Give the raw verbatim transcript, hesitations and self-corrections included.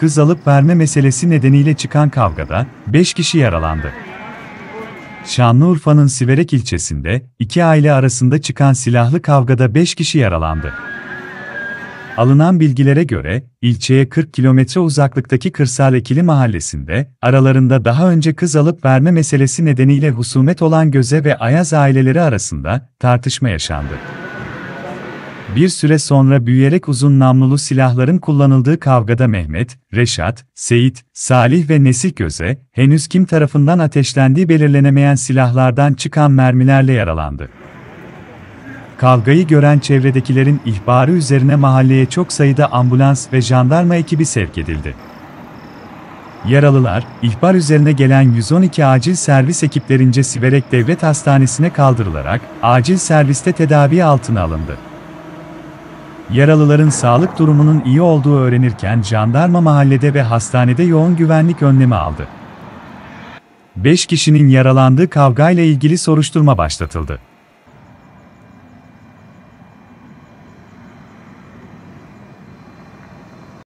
kız alıp verme meselesi nedeniyle çıkan kavgada beş kişi yaralandı. Şanlıurfa'nın Siverek ilçesinde iki aile arasında çıkan silahlı kavgada beş kişi yaralandı. Alınan bilgilere göre, ilçeye kırk kilometre uzaklıktaki Kırsal Ekili mahallesinde, aralarında daha önce kız alıp verme meselesi nedeniyle husumet olan Göze ve Ayaz aileleri arasında tartışma yaşandı. Bir süre sonra büyüyerek uzun namlulu silahların kullanıldığı kavgada Mehmet, Reşat, Seyit, Salih ve Nesih Göze, henüz kim tarafından ateşlendiği belirlenemeyen silahlardan çıkan mermilerle yaralandı. Kavgayı gören çevredekilerin ihbarı üzerine mahalleye çok sayıda ambulans ve jandarma ekibi sevk edildi. Yaralılar, ihbar üzerine gelen yüz on iki acil servis ekiplerince Siverek Devlet Hastanesi'ne kaldırılarak acil serviste tedavi altına alındı. Yaralıların sağlık durumunun iyi olduğu öğrenirken jandarma mahallede ve hastanede yoğun güvenlik önlemi aldı. beş kişinin yaralandığı kavgayla ilgili soruşturma başlatıldı.